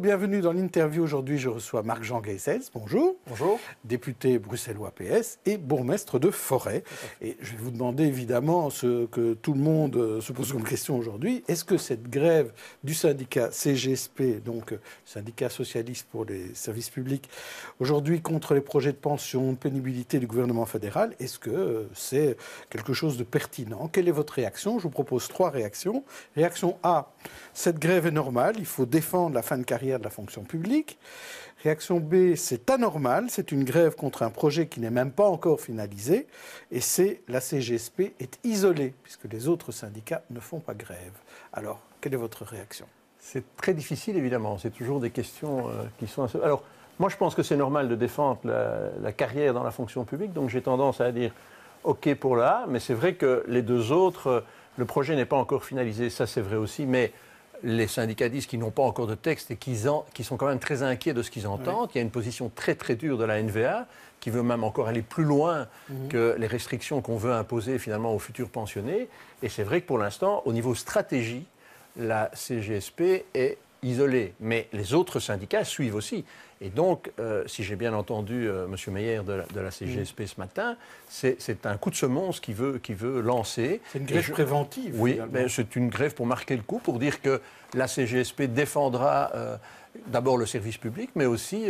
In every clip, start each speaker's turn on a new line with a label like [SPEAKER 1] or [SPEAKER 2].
[SPEAKER 1] bienvenue dans l'interview. Aujourd'hui, je reçois Marc-Jean Geisels. Bonjour.
[SPEAKER 2] Bonjour.
[SPEAKER 1] Député bruxellois PS et bourgmestre de Forêt. Et je vais vous demander évidemment ce que tout le monde se pose comme question aujourd'hui. Est-ce que cette grève du syndicat CGSP, donc syndicat socialiste pour les services publics, aujourd'hui contre les projets de pension, de pénibilité du gouvernement fédéral, est-ce que c'est quelque chose de pertinent? Quelle est votre réaction? Je vous propose 3 réactions. Réaction A, cette grève est normale, il faut défendre la fin de carrière de la fonction publique. Réaction B, c'est anormal, c'est une grève contre un projet qui n'est même pas encore finalisé. Et C, la CGSP est isolée, puisque les autres syndicats ne font pas grève. Alors, quelle est votre réaction?
[SPEAKER 2] C'est très difficile, évidemment. C'est toujours des questions qui sont... Alors, moi, je pense que c'est normal de défendre la carrière dans la fonction publique, donc j'ai tendance à dire OK pour là, mais c'est vrai que les deux autres, le projet n'est pas encore finalisé, ça c'est vrai aussi, mais les syndicalistes qui n'ont pas encore de texte et qui sont quand même très inquiets de ce qu'ils entendent. Oui. Il y a une position très très dure de la NVA qui veut même encore aller plus loin que les restrictions qu'on veut imposer finalement aux futurs pensionnés. Et c'est vrai que pour l'instant, au niveau stratégie, la CGSP est isolée. Mais les autres syndicats suivent aussi. Et donc, si j'ai bien entendu M. Meyer de la CGSP ce matin, c'est un coup de semonce qu'il veut lancer.
[SPEAKER 1] C'est une grève préventive.
[SPEAKER 2] Oui, mais c'est une grève pour marquer le coup, pour dire que la CGSP défendra d'abord le service public, mais aussi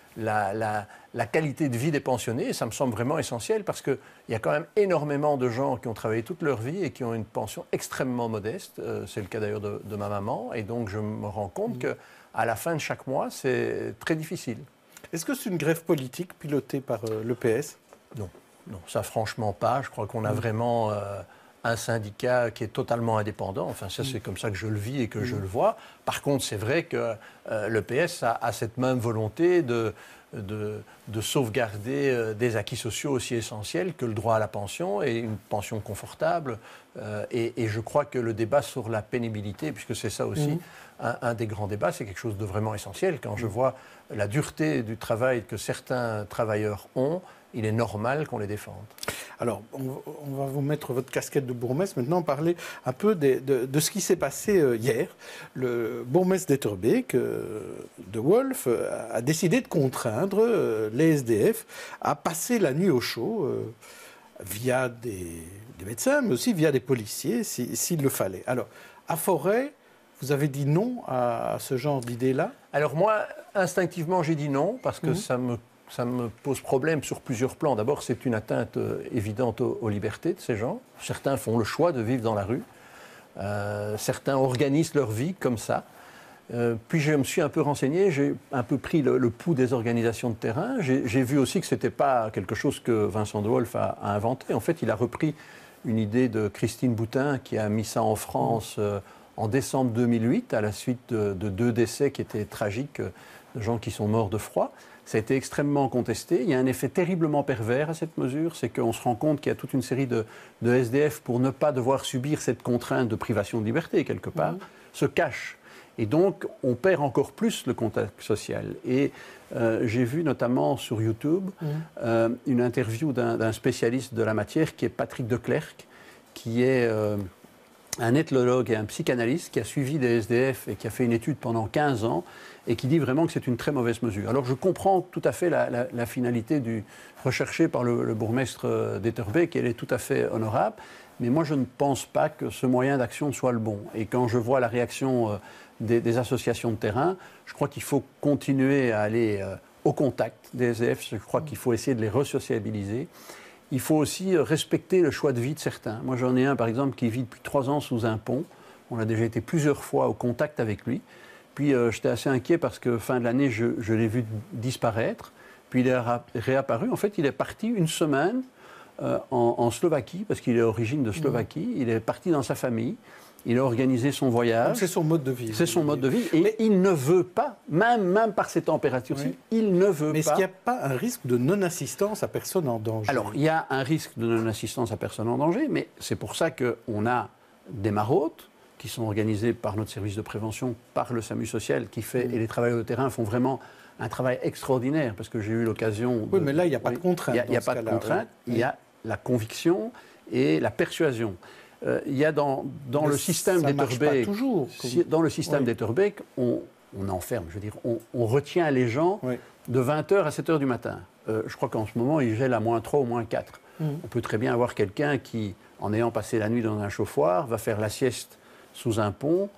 [SPEAKER 2] la qualité de vie des pensionnés. Et ça me semble vraiment essentiel parce qu'il y a quand même énormément de gens qui ont travaillé toute leur vie et qui ont une pension extrêmement modeste. C'est le cas d'ailleurs de ma maman. Et donc, je me rends compte qu'à la fin de chaque mois, c'est très difficile.
[SPEAKER 1] Est-ce que c'est une grève politique pilotée par le PS?
[SPEAKER 2] Non, ça franchement pas. Je crois qu'on a vraiment un syndicat qui est totalement indépendant. Enfin, ça, c'est comme ça que je le vis et que je le vois. Par contre, c'est vrai que le PS a cette même volonté de sauvegarder des acquis sociaux aussi essentiels que le droit à la pension et une pension confortable. Et je crois que le débat sur la pénibilité, puisque c'est ça aussi, un des grands débats, c'est quelque chose de vraiment essentiel. Quand je vois la dureté du travail que certains travailleurs ont, il est normal qu'on les défende.
[SPEAKER 1] Alors, on va vous mettre votre casquette de bourgmestre, maintenant parler un peu de ce qui s'est passé hier. Le bourgmestre d'Etterbeek, de Wolf, a décidé de contraindre les SDF à passer la nuit au chaud via des médecins, mais aussi via des policiers, s'il le fallait. Alors, à Forêt, vous avez dit non à ce genre d'idée-là?
[SPEAKER 2] Alors moi, instinctivement, j'ai dit non, parce que ça me pose problème sur plusieurs plans. D'abord, c'est une atteinte évidente aux libertés de ces gens. Certains font le choix de vivre dans la rue. Certains organisent leur vie comme ça. Puis je me suis un peu renseigné, j'ai un peu pris le pouls des organisations de terrain. J'ai vu aussi que ce n'était pas quelque chose que Vincent de Wolf a inventé. En fait, il a repris une idée de Christine Boutin qui a mis ça en France en décembre 2008, à la suite de 2 décès qui étaient tragiques, de gens qui sont morts de froid. Ça a été extrêmement contesté. Il y a un effet terriblement pervers à cette mesure, c'est qu'on se rend compte qu'il y a toute une série de SDF, pour ne pas devoir subir cette contrainte de privation de liberté, quelque part, se cachent. Et donc, on perd encore plus le contact social. Et j'ai vu notamment sur YouTube une interview d'un spécialiste de la matière, qui est Patrick Declercq, qui est un ethnologue et un psychanalyste qui a suivi des SDF et qui a fait une étude pendant 15 ans et qui dit vraiment que c'est une très mauvaise mesure. Alors je comprends tout à fait la finalité recherchée par le bourgmestre d'Etterbeek, elle est tout à fait honorable, mais moi je ne pense pas que ce moyen d'action soit le bon. Et quand je vois la réaction des associations de terrain, je crois qu'il faut continuer à aller au contact des SDF, je crois qu'il faut essayer de les resociabiliser. Il faut aussi respecter le choix de vie de certains. Moi, j'en ai un, par exemple, qui vit depuis 3 ans sous un pont. On a déjà été plusieurs fois au contact avec lui. Puis, j'étais assez inquiet parce que fin de l'année, je l'ai vu disparaître. Puis, il est réapparu. En fait, il est parti une semaine en Slovaquie, parce qu'il est d'origine de Slovaquie. Il est parti dans sa famille. Il a organisé son voyage.
[SPEAKER 1] C'est son mode de vie.
[SPEAKER 2] C'est son mode de vie. Et il ne veut pas, même par ces températures-ci, il ne veut pas.
[SPEAKER 1] Mais est-ce qu'il n'y a pas un risque de non-assistance à personne en danger?
[SPEAKER 2] Alors, il y a un risque de non-assistance à personne en danger, mais c'est pour ça qu'on a des maraudes qui sont organisées par notre service de prévention, par le SAMU social, qui fait, et les travailleurs de terrain font vraiment un travail extraordinaire, parce que j'ai eu l'occasion...
[SPEAKER 1] Oui, mais là, il n'y a pas de contrainte.
[SPEAKER 2] Il n'y a pas de contrainte, il y a la conviction et la persuasion. Il y a dans le système d'Etterbeek, dans le système d'Etterbeek, on enferme. Je veux dire, on retient les gens de 20h à 7h du matin. Je crois qu'en ce moment, ils gèlent à -3 ou -4. On peut très bien avoir quelqu'un qui, en ayant passé la nuit dans un chauffoir, va faire la sieste sous un pont.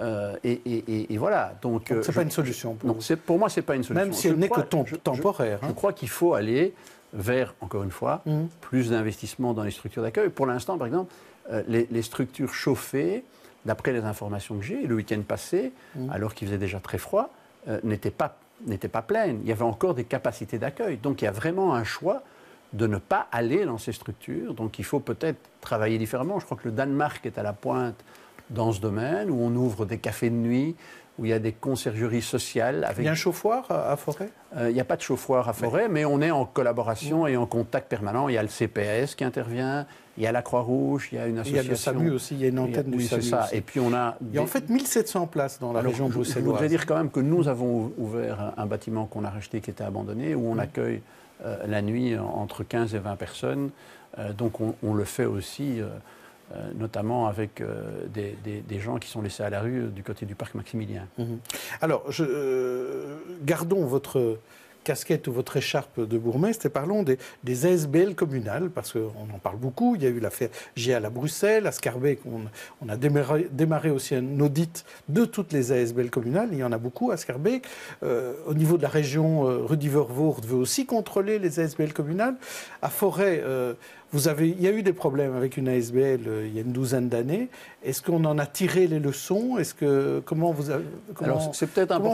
[SPEAKER 2] Et voilà. Donc,
[SPEAKER 1] ce n'est pas une solution pour vous.
[SPEAKER 2] Pour moi, ce n'est pas une solution.
[SPEAKER 1] Même si elle n'est que temporaire.
[SPEAKER 2] Je crois qu'il faut aller vers, encore une fois, plus d'investissement dans les structures d'accueil. Pour l'instant, par exemple, les structures chauffées, d'après les informations que j'ai, le week-end passé, alors qu'il faisait déjà très froid, n'étaient pas pleines. Il y avait encore des capacités d'accueil. Donc il y a vraiment un choix de ne pas aller dans ces structures. Donc il faut peut-être travailler différemment. Je crois que le Danemark est à la pointe dans ce domaine, où on ouvre des cafés de nuit, où il y a des conciergeries sociales. Avec...
[SPEAKER 1] Il y a un chauffoir à Forêt ?
[SPEAKER 2] Il n'y a pas de chauffoir à Forêt, mais on est en collaboration et en contact permanent. Il y a le CPS qui intervient, il y a la Croix-Rouge, il y a une association.
[SPEAKER 1] Il y a le SAMU aussi, il y a une antenne du SAMU.
[SPEAKER 2] C'est ça.
[SPEAKER 1] Aussi.
[SPEAKER 2] Et puis on a...
[SPEAKER 1] Il y a en fait 1700 places dans la région bruxelloise.
[SPEAKER 2] Je voudrais dire quand même que nous avons ouvert un bâtiment qu'on a racheté qui était abandonné, où on accueille la nuit entre 15 et 20 personnes. Donc on le fait aussi... notamment avec des gens qui sont laissés à la rue du côté du parc Maximilien.
[SPEAKER 1] Alors, gardons votre casquette ou votre écharpe de bourgmestre et parlons des ASBL communales, parce qu'on en parle beaucoup. Il y a eu l'affaire GIAL à Bruxelles, à Scarbeck, on a démarré aussi un audit de toutes les ASBL communales. Il y en a beaucoup à Scarbeck. Au niveau de la région, Rudy-Vervoort veut aussi contrôler les ASBL communales. À Forêt, il y a eu des problèmes avec une ASBL il y a une douzaine d'années. Est-ce qu'on en a tiré les leçons ? Comment vous contrôlez ?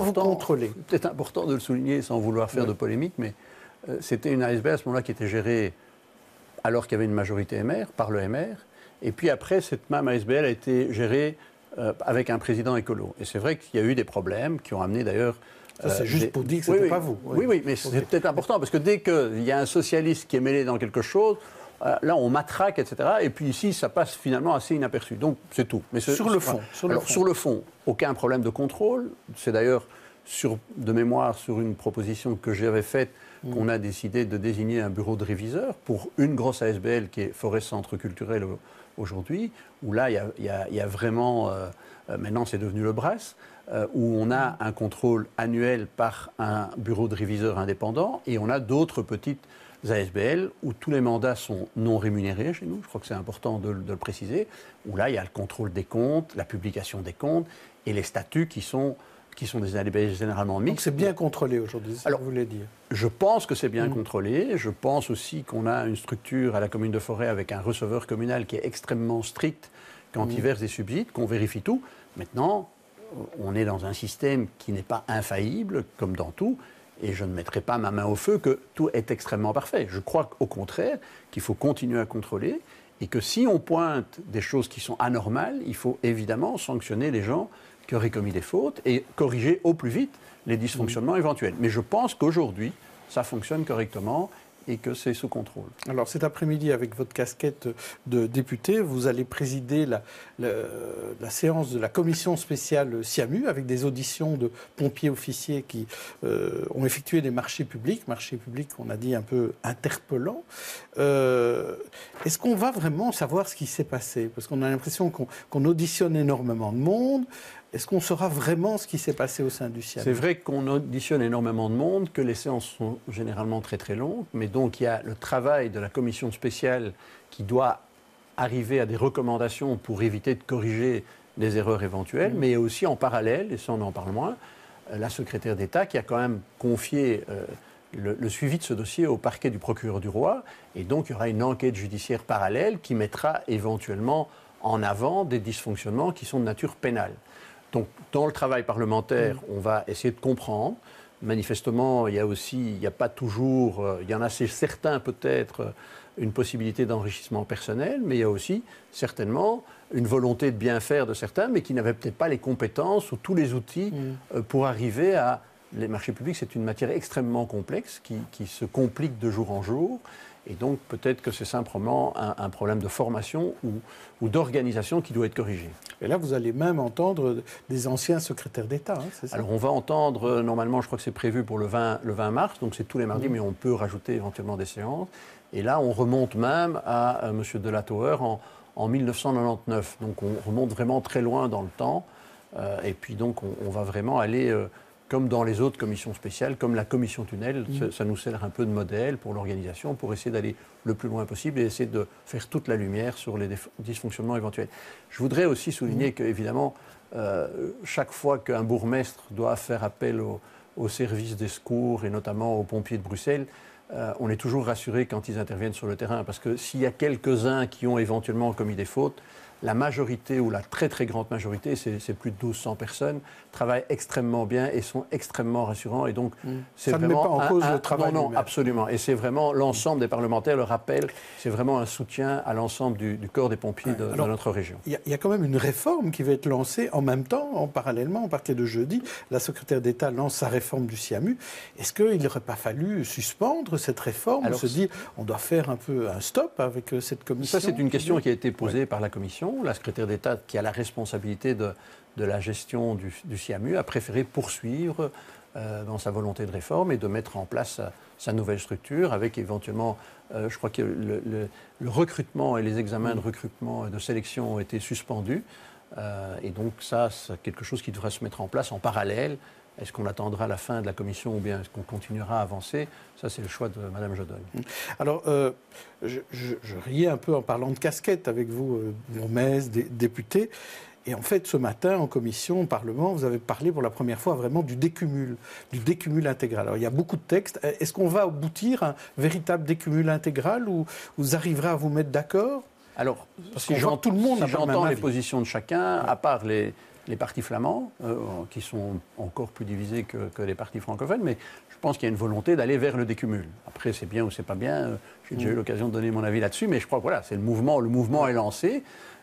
[SPEAKER 2] C'est peut-être important de le souligner sans vouloir faire de polémique, mais c'était une ASBL à ce moment-là qui était gérée, alors qu'il y avait une majorité MR, par le MR. Et puis après, cette même ASBL a été gérée avec un président écolo. Et c'est vrai qu'il y a eu des problèmes qui ont amené d'ailleurs...
[SPEAKER 1] Ça, c'est juste pour dire que ce n'était pas vous.
[SPEAKER 2] Oui, mais c'est peut-être important, parce que dès qu'il y a un socialiste qui est mêlé dans quelque chose, là, on matraque, etc. Et puis ici, ça passe finalement assez inaperçu. Donc, c'est tout. Mais
[SPEAKER 1] sur le fond.
[SPEAKER 2] Sur le fond, aucun problème de contrôle. C'est d'ailleurs, de mémoire, sur une proposition que j'avais faite, qu'on a décidé de désigner un bureau de réviseur pour une grosse ASBL qui est Forêt Centre Culturel aujourd'hui, où là, il y a vraiment... maintenant, c'est devenu le BRAS, où on a un contrôle annuel par un bureau de réviseur indépendant, et on a d'autres petites ASBL où tous les mandats sont non rémunérés chez nous, je crois que c'est important de le préciser, où là il y a le contrôle des comptes, la publication des comptes et les statuts qui sont des ASBL généralement mixtes.
[SPEAKER 1] Donc c'est bien contrôlé aujourd'hui, c'est ce que vous voulez dire.
[SPEAKER 2] Je pense que c'est bien contrôlé, je pense aussi qu'on a une structure à la commune de Forêt avec un receveur communal qui est extrêmement strict quand il verse des subsides, qu'on vérifie tout. Maintenant, on est dans un système qui n'est pas infaillible, comme dans tout, et je ne mettrai pas ma main au feu que tout est extrêmement parfait. Je crois au contraire qu'il faut continuer à contrôler et que si on pointe des choses qui sont anormales, il faut évidemment sanctionner les gens qui auraient commis des fautes et corriger au plus vite les dysfonctionnements éventuels. Mais je pense qu'aujourd'hui, ça fonctionne correctement et que c'est sous contrôle. Alors
[SPEAKER 1] cet après-midi, avec votre casquette de député, vous allez présider la séance de la commission spéciale SIAMU avec des auditions de pompiers officiers qui ont effectué des marchés publics, on a dit un peu interpellants. Est-ce qu'on va vraiment savoir ce qui s'est passé ? Parce qu'on a l'impression qu'on auditionne énormément de monde. Est-ce qu'on saura vraiment ce qui s'est passé au sein du SIAMU ?
[SPEAKER 2] C'est vrai qu'on auditionne énormément de monde, que les séances sont généralement très très longues, mais donc il y a le travail de la commission spéciale qui doit arriver à des recommandations pour éviter de corriger des erreurs éventuelles, mais il y a aussi en parallèle, et ça on en parle moins, la secrétaire d'État qui a quand même confié le suivi de ce dossier au parquet du procureur du roi, et donc il y aura une enquête judiciaire parallèle qui mettra éventuellement en avant des dysfonctionnements qui sont de nature pénale. Donc, dans le travail parlementaire, on va essayer de comprendre. Manifestement, il y a pas toujours, il y en a certains peut-être, une possibilité d'enrichissement personnel, mais il y a aussi certainement une volonté de bien faire de certains, mais qui n'avaient peut-être pas les compétences ou tous les outils pour arriver à... Les marchés publics, c'est une matière extrêmement complexe qui se complique de jour en jour. Et donc, peut-être que c'est simplement un problème de formation ou d'organisation qui doit être corrigé.
[SPEAKER 1] Et là, vous allez même entendre des anciens secrétaires d'État, hein, c'est ça ?
[SPEAKER 2] Alors, on va entendre, normalement, je crois que c'est prévu pour le 20 mars, donc c'est tous les mardis, mais on peut rajouter éventuellement des séances. Et là, on remonte même à M. Delatour en 1999. Donc, on remonte vraiment très loin dans le temps. Et puis donc, on va vraiment aller, comme dans les autres commissions spéciales, comme la commission tunnel, ça nous sert un peu de modèle pour l'organisation, pour essayer d'aller le plus loin possible et essayer de faire toute la lumière sur les dysfonctionnements éventuels. Je voudrais aussi souligner qu'évidemment, chaque fois qu'un bourgmestre doit faire appel aux services des secours et notamment aux pompiers de Bruxelles, on est toujours rassuré quand ils interviennent sur le terrain, parce que s'il y a quelques-uns qui ont éventuellement commis des fautes, la majorité, ou la très très grande majorité, c'est plus de 1200 personnes, travaillent extrêmement bien et sont extrêmement rassurants. Et donc, c'est
[SPEAKER 1] ça
[SPEAKER 2] vraiment
[SPEAKER 1] ne met pas en cause le travail.
[SPEAKER 2] Non, absolument. Et c'est vraiment l'ensemble des parlementaires le rappellent. C'est vraiment un soutien à l'ensemble du corps des pompiers de notre région.
[SPEAKER 1] Il y a quand même une réforme qui va être lancée en même temps, parallèlement, à partir de jeudi. La secrétaire d'État lance sa réforme du SIAMU. Est-ce qu'il n'aurait pas fallu suspendre cette réforme, se dire on doit faire un peu un stop avec cette commission?
[SPEAKER 2] Ça, c'est une question qui a été posée par la commission. La secrétaire d'État, qui a la responsabilité de la gestion du SIAMU, a préféré poursuivre dans sa volonté de réforme et de mettre en place sa nouvelle structure avec éventuellement, je crois que le recrutement et les examens de recrutement et de sélection ont été suspendus. Et donc ça, c'est quelque chose qui devrait se mettre en place en parallèle. Est-ce qu'on attendra la fin de la commission ou bien est-ce qu'on continuera à avancer? Ça, c'est le choix de Mme Jodogne.
[SPEAKER 1] Alors, je riais un peu en parlant de casquette avec vous, bourgmestre, député. Et en fait, ce matin, en commission, au Parlement, vous avez parlé pour la première fois vraiment du décumul intégral. Alors, il y a beaucoup de textes. Est-ce qu'on va aboutir à un véritable décumul intégral ou vous arriverez à vous mettre d'accord?
[SPEAKER 2] Alors,
[SPEAKER 1] si j'entends
[SPEAKER 2] les positions de chacun, à part les partis flamands, qui sont encore plus divisés que les partis francophones, mais je pense qu'il y a une volonté d'aller vers le décumul. Après, c'est bien ou c'est pas bien, j'ai déjà eu l'occasion de donner mon avis là-dessus, mais je crois que voilà, c'est le mouvement est lancé,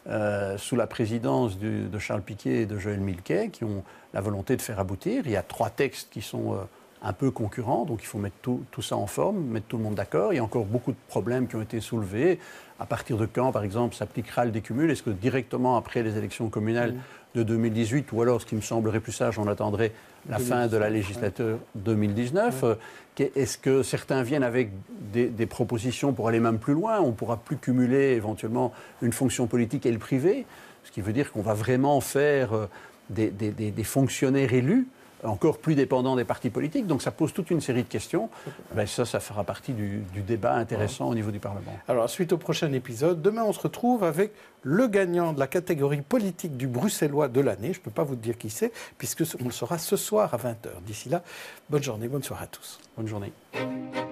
[SPEAKER 2] sous la présidence de Charles Piquet et de Joël Milquet, qui ont la volonté de faire aboutir. Il y a 3 textes qui sont un peu concurrents, donc il faut mettre tout ça en forme, mettre tout le monde d'accord. Il y a encore beaucoup de problèmes qui ont été soulevés. À partir de quand, par exemple, s'appliquera le décumul? Est-ce que directement après les élections communales de 2018, ou alors, ce qui me semblerait plus sage, on attendrait la fin de la législature 2019 Est-ce que certains viennent avec des propositions pour aller même plus loin? On ne pourra plus cumuler éventuellement une fonction politique et le privé, ce qui veut dire qu'on va vraiment faire des fonctionnaires élus encore plus dépendants des partis politiques. Donc ça pose toute une série de questions. Ben ça fera partie du débat intéressant au niveau du Parlement. Alors, suite au prochain épisode, demain on se retrouve avec le gagnant de la catégorie politique du Bruxellois de l'année. Je ne peux pas vous dire qui c'est, puisqu'on le saura ce soir à 20h. D'ici là, bonne journée, bonne soirée à tous. Bonne journée.